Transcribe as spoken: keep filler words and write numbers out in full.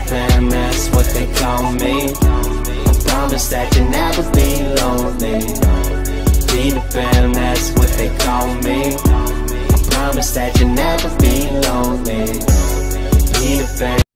Pan, that's what they call me. I promise that you'll never be lonely. Peter Pan, that's what they call me. I promise that you'll never be lonely. Peter Pan.